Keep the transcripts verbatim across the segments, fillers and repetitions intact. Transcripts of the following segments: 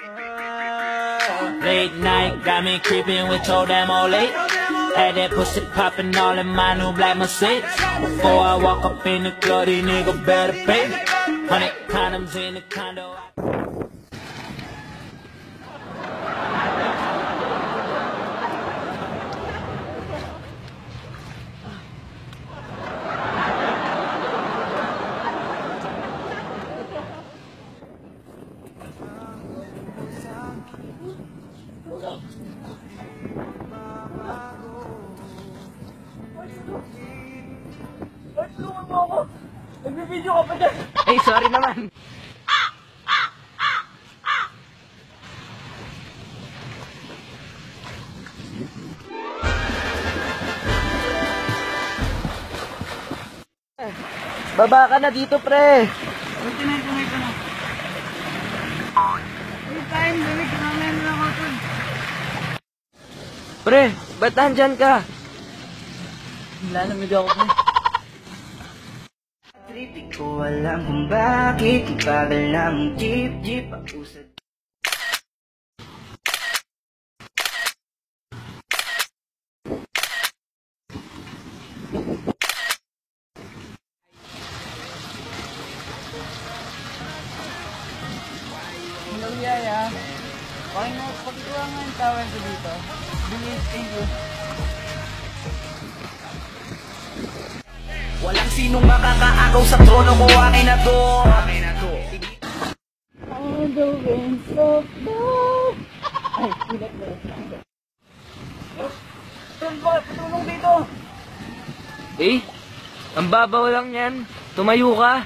Late night, got me creeping with your damn old late. Had that pussy popping all in my new black Mercedes. Before I walk up in the club, these niggas better pay me. Hundred condoms in the condo. Nagbibideo ka pa dyan! Ay, sorry naman! Baba ka na dito, pre! Wait, tunay, tunay ka na. Wait, time, balik, mamaya na lang ako. Pre, ba't nandyan ka? Lalamig ako, pre. Di ko alam kung bakit ang bagal ng jeep-jeep ang usad. Hello, Yaya. Paking mo, pagkuha nga yung towel ko dito. Bilis, thank you. Walang sinong makakaagaw sa trono ko, akin na to. Akin na to. All the winds of love. Ay, pilat mo. Tol, bakit patulong dito? Eh, ang babaw lang yan. Tumayo ka.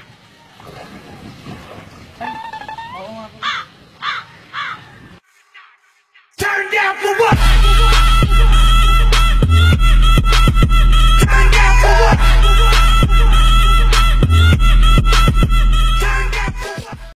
Oo nga. Turn down for what?